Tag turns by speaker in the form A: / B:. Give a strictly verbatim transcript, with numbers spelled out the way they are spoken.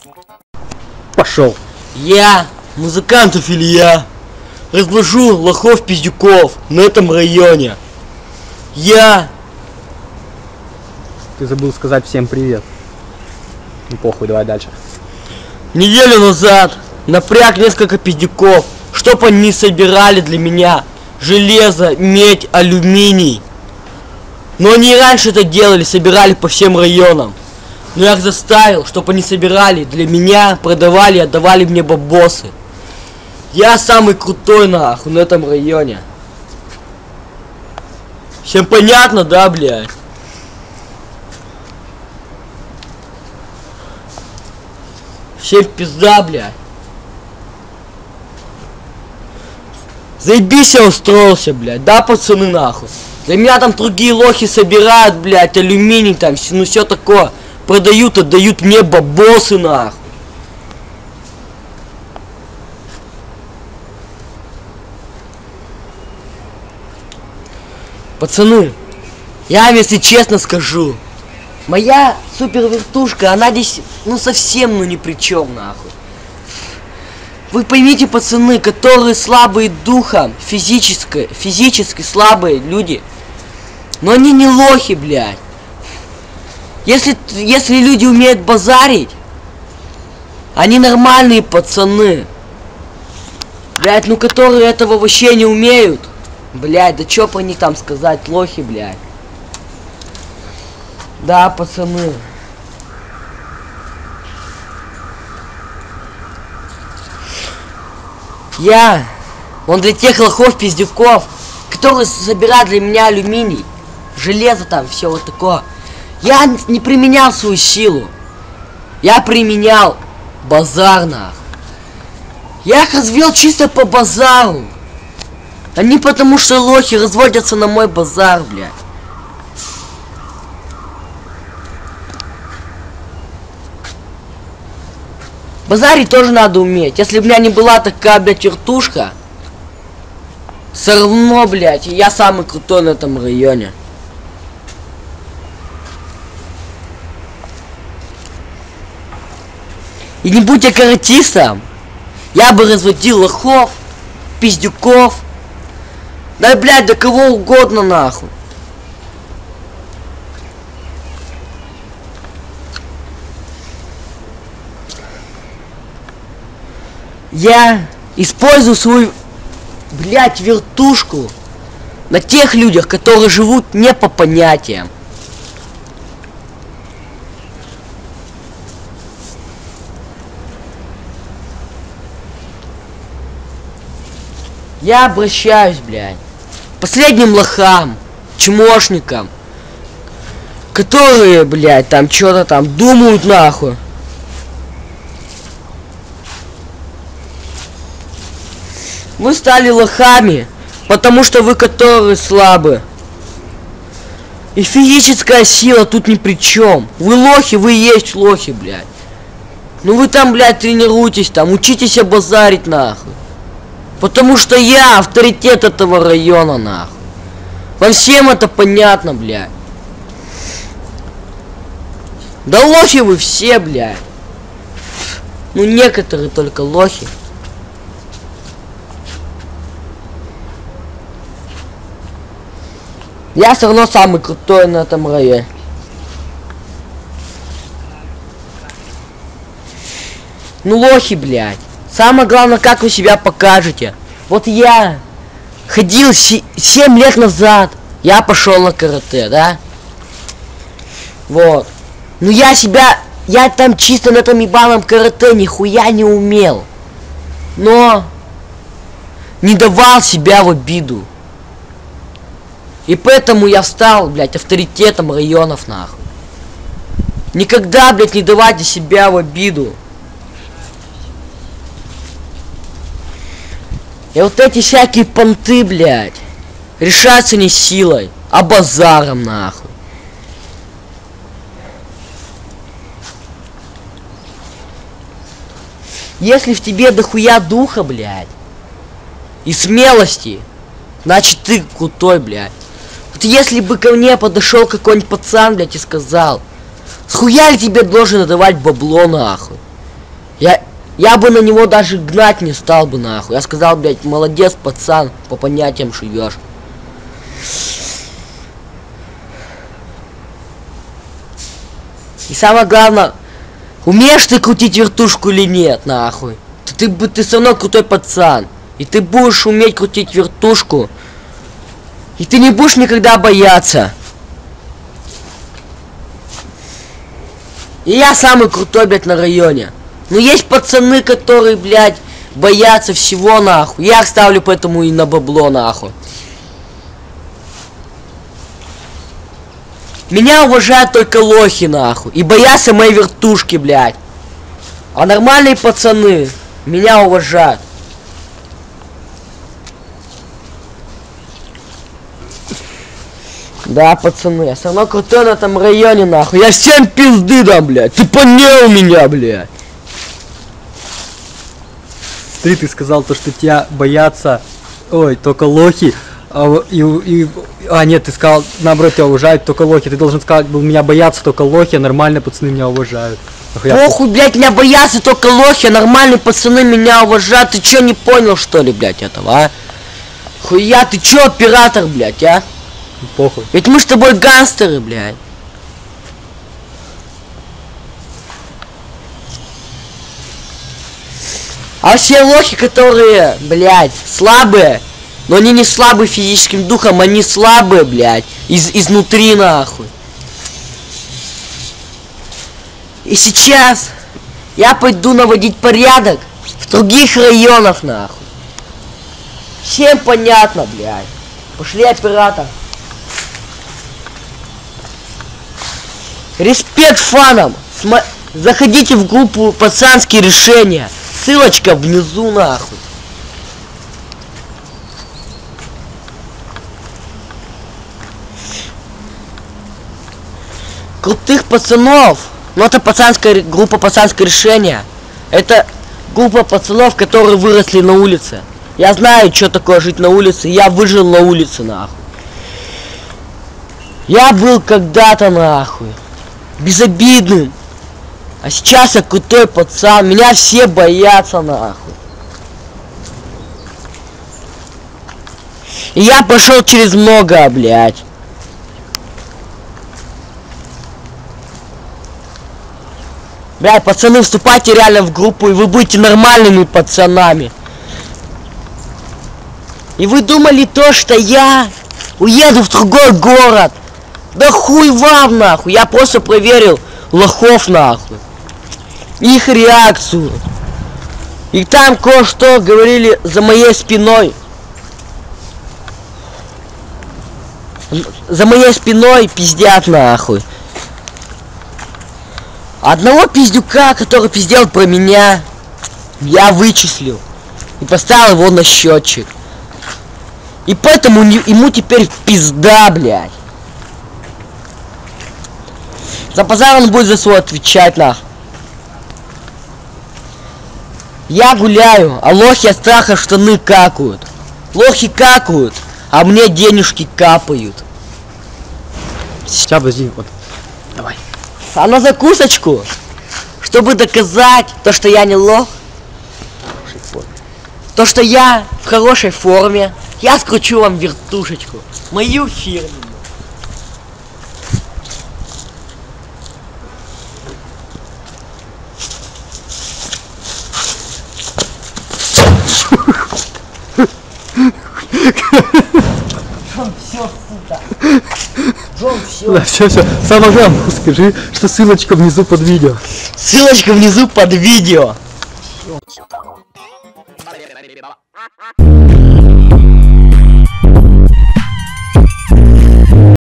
A: Пошел.
B: Я, музыкантов Илья, разложу лохов-пиздюков на этом районе. Я...
A: Ты забыл сказать всем привет. Ну похуй, давай дальше.
B: Неделю назад напряг несколько пиздюков, чтоб они собирали для меня железо, медь, алюминий. Но они и раньше это делали, собирали по всем районам. Но я их заставил, чтобы они собирали для меня, продавали, отдавали мне бабосы. Я самый крутой нахуй на этом районе. Всем понятно, да, блядь? Всем пизда, блядь. Заебись я устроился, блядь, да, пацаны, нахуй. Для меня там другие лохи собирают, блядь, алюминий там, ну все такое. Продают, отдают мне бабосы, нахуй. Пацаны, я вам, если честно скажу, моя супер вертушка, она здесь, ну, совсем, ну, ни при чем, нахуй. Вы поймите, пацаны, которые слабые духом, физически, физически слабые люди, но они не лохи, блядь. Если, если люди умеют базарить, они нормальные пацаны. Блядь, ну которые этого вообще не умеют. Блядь, да чё про них там сказать, лохи, блядь. Да, пацаны. Я, он для тех лохов-пиздюков, которые собирают для меня алюминий, железо там, все вот такое. Я не применял свою силу. Я применял базар, нахуй. Я их развел чисто по базару. Они потому что лохи разводятся на мой базар, блядь. Базарить тоже надо уметь. Если бы у меня не была такая, блядь, вертушка, все равно, блядь, я самый крутой на этом районе. И не будь я каратистом, я бы разводил лохов, пиздюков, да, блядь, да кого угодно, нахуй. Я использую свою, блядь, вертушку на тех людях, которые живут не по понятиям. Я обращаюсь, блядь, к последним лохам, чмошникам, которые, блядь, там что-то там думают, нахуй. Вы стали лохами, потому что вы которые слабы. И физическая сила тут ни при чем. Вы лохи, вы есть лохи, блядь. Ну вы там, блядь, тренируйтесь там, учитесь базарить, нахуй. Потому что я авторитет этого района, нахуй. Вам всем это понятно, блядь. Да лохи вы все, блядь. Ну некоторые только лохи. Я все равно самый крутой на этом районе. Ну лохи, блядь. Самое главное, как вы себя покажете. Вот я ходил семь лет назад. Я пошел на карате, да? Вот. Ну я себя... Я там чисто на этом ебаном карате нихуя не умел. Но... Не давал себя в обиду. И поэтому я стал, блядь, авторитетом районов, нахуй. Никогда, блядь, не давайте себя в обиду. И вот эти всякие понты, блядь, решаются не силой, а базаром, нахуй. Если в тебе дохуя духа, блядь, и смелости, значит ты крутой, блядь. Вот если бы ко мне подошел какой-нибудь пацан, блядь, и сказал, схуя ли тебе должен давать бабло, нахуй? Я, я бы на него даже гнать не стал бы, нахуй. Я сказал, блядь, молодец, пацан, по понятиям живешь. И самое главное, умеешь ты крутить вертушку или нет, нахуй? Ты, ты, ты все равно крутой пацан. И ты будешь уметь крутить вертушку. И ты не будешь никогда бояться. И я самый крутой, блядь, на районе. Но есть пацаны, которые, блядь, боятся всего, нахуй. Я их ставлю поэтому и на бабло, нахуй. Меня уважают только лохи, нахуй. И боятся моей вертушки, блядь. А нормальные пацаны меня уважают. Да, пацаны, я все равно крутой на этом районе, нахуй. Я всем пизды дам, блядь. Ты понял меня, блядь.
A: Ты, ты сказал то, что тебя боятся, ой, только лохи. А, и, и, а нет, ты сказал, наоборот, тебя уважают только лохи. Ты должен сказать, был меня боятся только лохи, а нормальные пацаны меня уважают. Нахуя?
B: Похуй, блядь, меня боятся только лохи, а нормальные пацаны меня уважают. Ты чё, не понял, что ли, блядь, этого, а? Хуя, ты чё, оператор, блядь, а?
A: Похуй.
B: Ведь мы с тобой гангстеры, блядь. А все лохи, которые, блядь, слабые, но они не слабые физическим духом, они слабые, блядь, из изнутри, нахуй. И сейчас я пойду наводить порядок в других районах, нахуй. Всем понятно, блядь. Пошли, оператор. Респект фанам! Сма... Заходите в группу «Пацанские решения». Ссылочка внизу, нахуй. Крутых пацанов. Ну это пацанская группа «Пацанское решение». Это группа пацанов, которые выросли на улице. Я знаю, что такое жить на улице. Я выжил на улице, нахуй. Я был когда-то, нахуй, безобидным. А сейчас я крутой пацан. Меня все боятся, нахуй. И я прошел через многое, блядь. Блядь, пацаны, вступайте реально в группу, и вы будете нормальными пацанами. И вы думали то, что я уеду в другой город. Да хуй вам, нахуй. Я просто проверил лохов, нахуй. Их реакцию. И там кое-что говорили за моей спиной. За моей спиной пиздят, нахуй. Одного пиздюка, который пиздел про меня, я вычислил. И поставил его на счетчик. И поэтому ему теперь пизда, блядь. За базар он будет за свой отвечать, нахуй. Я гуляю, а лохи от страха штаны какают. Лохи какают, а мне денежки капают.
A: Сейчас, подожди, вот. Давай.
B: А на закусочку, чтобы доказать то, что я не лох, то, что я в хорошей форме, я скручу вам вертушечку. Мою фирменную. Джон, все, сука. Джон, все.
A: Да, все, все. Самое главное, скажи, что ссылочка внизу под видео.
B: Ссылочка внизу под видео.